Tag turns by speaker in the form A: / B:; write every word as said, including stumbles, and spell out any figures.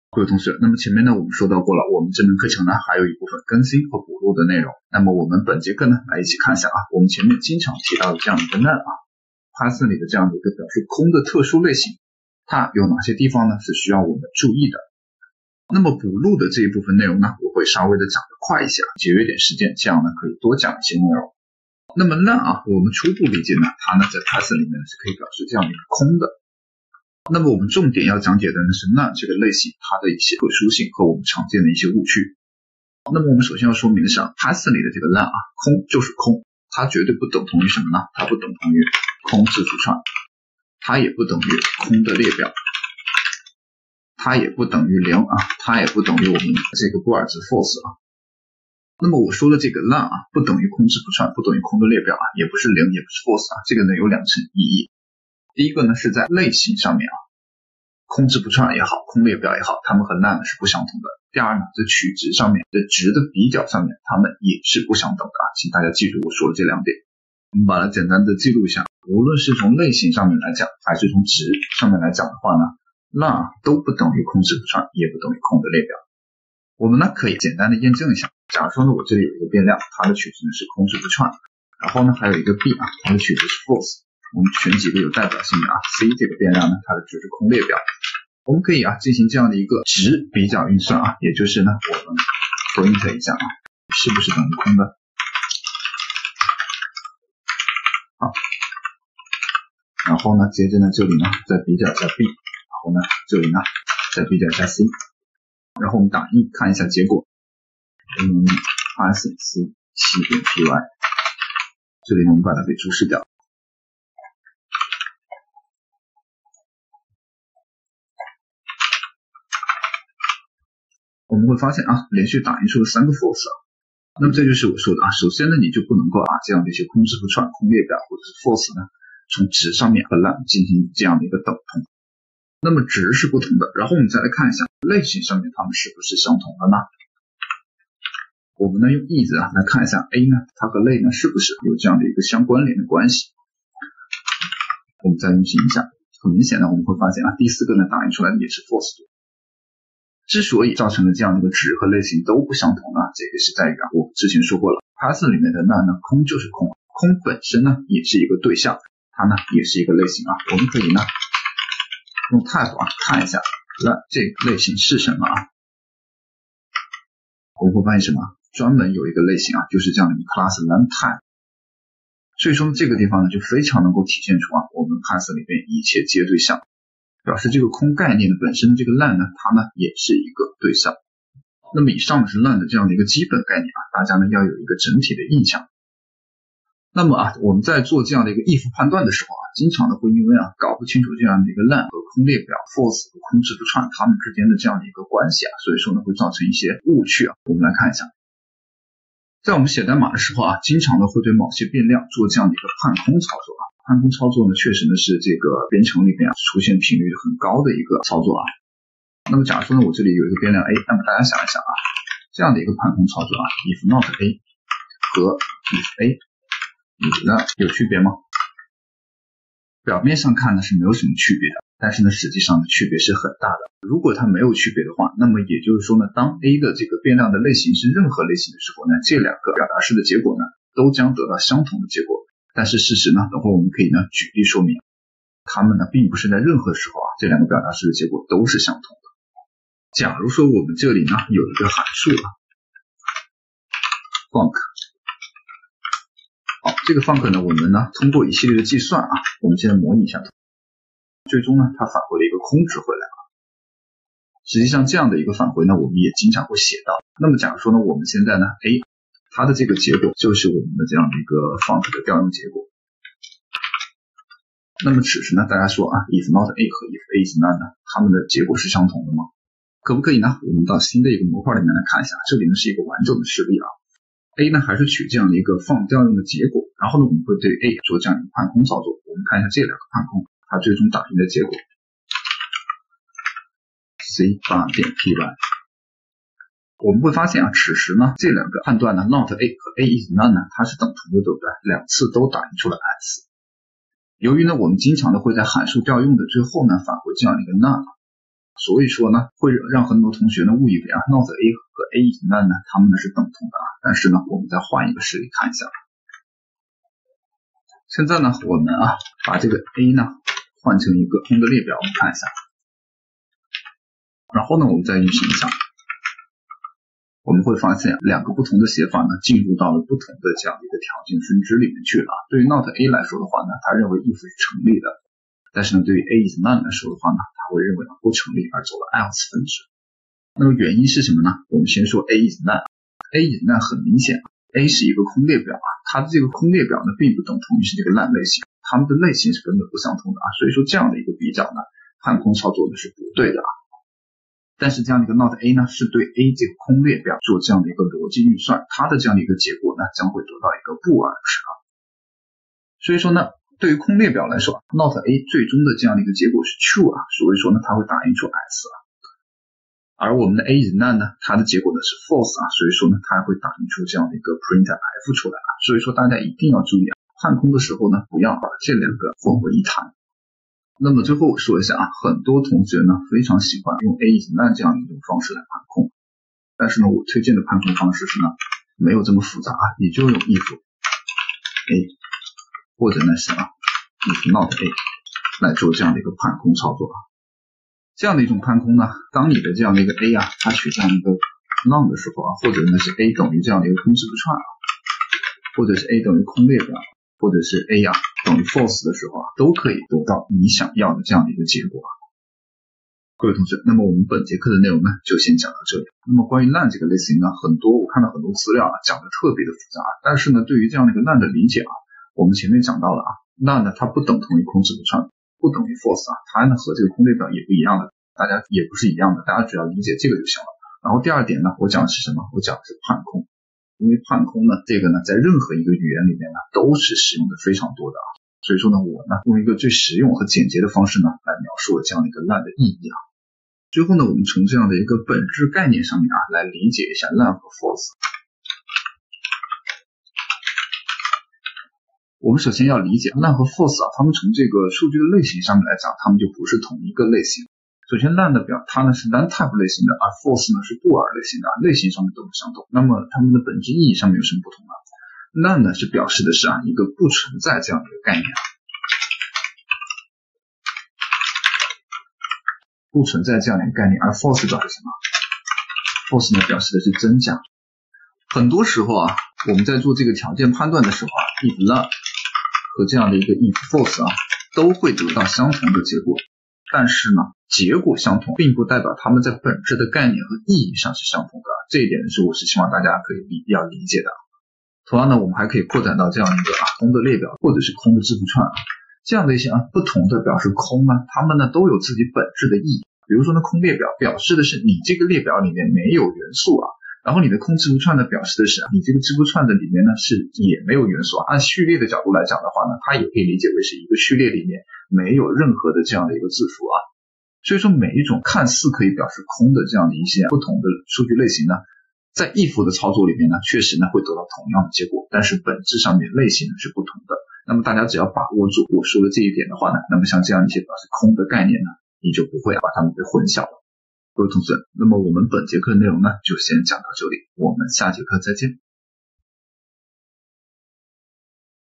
A: 各位同学，那么前面呢我们说到过了，我们这门课程呢还有一部分更新和补录的内容。那么我们本节课呢来一起看一下啊，我们前面经常提到的这样一个 none 啊 ，Python 里的这样的一个表示空的特殊类型，它有哪些地方呢是需要我们注意的？那么补录的这一部分内容呢，我会稍微的讲得快一些，节约点时间，这样呢可以多讲一些内容。那么 none 啊，我们初步理解呢，它呢在 Python 里面是可以表示这样的一个空的。那么我们重点要讲解的呢是 none 这个类型它的一些特殊性和我们常见的一些误区。那么我们首先要说明的是 Python 里的这个 none 啊，空就是空，它绝对不等同于什么呢？它不等同于空字符串，它也不等于空的列表，它也不等于零啊，它也不等于我们这个布尔兹 false 啊。那么我说的这个 none 啊，不等于空字符串，不等于空的列表啊，也不是零，也不是 false 啊，这个呢有两层意义。第一个呢是在类型上面啊，空字符串也好，空列表也好，它们和 none 是不相同的。第二呢，在取值上面，在值的比较上面，它们也是不相等的啊，请大家记住我说的这两点。我们把它简单的记录一下，无论是从类型上面来讲，还是从值上面来讲的话呢， none 都不等于空字符串，也不等于空的列表。我们呢可以简单的验证一下，假如说呢我这里有一个变量，它的取值呢是空字符串，然后呢还有一个 b 啊，它的取值是 false。我们选几个有代表性的啊 ，C 这个变量呢，它的值是空列表。我们可以啊进行这样的一个值比较运算啊，也就是呢我们 print 一下啊，是不是等于空的？好，然后呢接着呢这里呢再比较一下 B， 然后呢这里呢再比较一下 C， 然后我们打印看一下结果，嗯 Python C 七点 py， 这里呢我们把它给注释掉。我们会发现啊，连续打印出了三个 false 啊，那么这就是我说的啊，首先呢，你就不能够把这样的一些空字符串、空列表或者是 false 呢，从值上面和 none 进行这样的一个等同。那么值是不同的，然后我们再来看一下类型上面它们是不是相同的呢？我们呢用 is 啊来看一下 A 呢，它和类呢是不是有这样的一个相关联的关系？我们再运行一下，很明显呢，我们会发现啊，第四个呢打印出来的也是 false 的。之所以造成了这样的一个值和类型都不相同呢，这个是在于啊，我之前说过了 ，Python 里面的 none 呢，空就是空，空本身呢也是一个对象，它呢也是一个类型啊。我们可以呢用 type 啊看一下 none 这个类型是什么啊？我们会发现什么？专门有一个类型啊，就是这样的一个 class none type。所以说这个地方呢就非常能够体现出啊，我们 Python 里面一切皆对象。表示这个空概念的本身的这个 none 呢，它呢也是一个对象。那么以上是 none 的这样的一个基本概念啊，大家呢要有一个整体的印象。那么啊，我们在做这样的一个 if 判断的时候啊，经常的会因为啊搞不清楚这样的一个 none 和空列表、false 和空字符串它们之间的这样的一个关系啊，所以说呢会造成一些误区啊。我们来看一下，在我们写代码的时候啊，经常的会对某些变量做这样的一个判空操作啊。判空操作呢，确实呢是这个编程里面啊出现频率很高的一个操作啊。那么假如说呢，我这里有一个变量 A， 那么大家想一想啊，这样的一个判空操作啊 ，if not A 和 if A， 你觉得有区别吗？表面上看呢是没有什么区别的，但是呢实际上的区别是很大的。如果它没有区别的话，那么也就是说呢，当 A 的这个变量的类型是任何类型的时候呢，这两个表达式的结果呢都将得到相同的结果。但是事实呢，等会我们可以呢举例说明，它们呢并不是在任何时候啊，这两个表达式的结果都是相同的。假如说我们这里呢有一个函数啊 func， 好，这个 func 呢我们呢通过一系列的计算啊，我们现在模拟一下，最终呢它返回了一个空值回来啊。实际上这样的一个返回呢，我们也经常会写到。那么假如说呢，我们现在呢 A。它的这个结果就是我们的这样的一个 func 的调用结果。那么此时呢，大家说啊 if not A 和 if A is none 呢，它们的结果是相同的吗？可不可以呢？我们到新的一个模块里面来看一下，这里呢是一个完整的示例啊。A 呢还是取这样的一个 func 调用的结果，然后呢我们会对 A 做这样一个判空操作。我们看一下这两个判空，它最终打印的结果 C 八点 py。我们会发现啊，此时呢，这两个判断呢 ，not A 和 A is none 呢，它是等同的，对不对？两次都打印出了 S。由于呢，我们经常的会在函数调用的最后呢返回这样一个 none， 所以说呢，会让很多同学呢误以为啊 not A 和 A is none 呢，它们呢是等同的啊。但是呢，我们再换一个实例看一下。现在呢，我们啊把这个 A 呢换成一个空的列表，我们看一下。然后呢，我们再运行一下。我们会发现两个不同的写法呢进入到了不同的这样的一个条件分支里面去了。对于 not A 来说的话呢，他认为 if 是成立的，但是呢对于 A is none 来说的话呢，他会认为不成立而走了 else 分支。那么原因是什么呢？我们先说 A is none。A is none 很明显 A 是一个空列表啊，它的这个空列表呢并不等同于是这个烂类型，它们的类型是根本不相同的啊，所以说这样的一个比较呢，判空操作呢是不对的啊。但是这样的一个 not A 呢，是对 A 这个空列表做这样的一个逻辑运算，它的这样的一个结果呢，将会得到一个不而值啊。所以说呢，对于空列表来说 ，not A 最终的这样的一个结果是 true 啊，所以说呢，它会打印出 s 啊。而我们的 A is none 呢，它的结果呢是 false 啊，所以说呢，它会打印出这样的一个 print f 出来啊。所以说大家一定要注意啊，判空的时候呢，不要把这两个混为一谈。那么最后我说一下啊，很多同学呢非常喜欢用 A is none 这样的一种方式来判空，但是呢我推荐的判空方式是呢没有这么复杂啊，你就用 if A 或者呢是啊 if not A 来做这样的一个判空操作啊。这样的一种判空呢，当你的这样的一个 A 啊它取这样一个 none 的时候啊，或者呢是 A 等于这样的一个空字符串啊，或者是 A 等于空列表，或者是 A 啊等于 false 的时候啊，都可以得到你想要的这样的一个结果啊。各位同学，那么我们本节课的内容呢，就先讲到这里。那么关于 none 这个类型呢，很多我看到很多资料啊，讲的特别的复杂，但是呢，对于这样的一个 none 的理解啊，我们前面讲到了啊 ，none 呢它不等同于空字符串，不等于 false 啊，它呢和这个空列表也不一样的，大家也不是一样的，大家只要理解这个就行了。然后第二点呢，我讲的是什么？我讲的是判空。因为判空呢，这个呢，在任何一个语言里面呢，都是使用的非常多的啊。所以说呢，我呢，用一个最实用和简洁的方式呢，来描述了这样的一个 none 的意义啊。最后呢，我们从这样的一个本质概念上面啊，来理解一下 none 和 false。我们首先要理解 none 和 false 啊，它们从这个数据的类型上面来讲，它们就不是同一个类型。首先 none 的表它呢是 none type 类型的，而 false 呢是布尔类型的，类型上面都不相同。那么它们的本质意义上面有什么不同呢？ none 呢是表示的是啊一个不存在这样的一个概念，不存在这样的一个概念，而 false 表示什么？ false 呢表示的是真假。很多时候啊，我们在做这个条件判断的时候啊 ，if none 和这样的一个 if false 啊，都会得到相同的结果。但是呢，结果相同并不代表它们在本质的概念和意义上是相同的，这一点是我是希望大家可以理要理解的。同样呢，我们还可以扩展到这样一个啊空的列表或者是空的字符串啊，这样的一些啊不同的表示空呢，它们呢都有自己本质的意义。比如说呢，空列表表示的是你这个列表里面没有元素啊，然后你的空字符串呢表示的是啊你这个字符串的里面呢是也没有元素啊。按序列的角度来讲的话呢，它也可以理解为是一个序列里面没有任何的这样的一个字符啊。所以说每一种看似可以表示空的这样的一些不同的数据类型呢，在 if 的操作里面呢，确实呢会得到同样的结果，但是本质上面类型呢是不同的。那么大家只要把握住我说的这一点的话呢，那么像这样一些表示空的概念呢，你就不会把它们给混淆了。各位同学，那么我们本节课内容呢就先讲到这里，我们下节课再见。